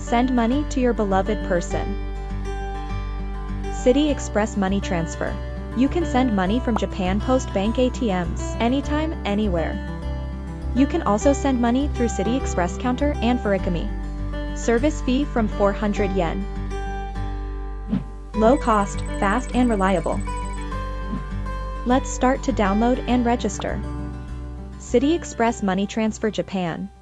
Send money to your beloved person. City Express Money Transfer. You can send money from Japan Post Bank ATMs anytime, anywhere. You can also send money through City Express counter and Furikami. Service fee from 400 yen. Low cost, fast and reliable. Let's start to download and register. City Express Money Transfer Japan.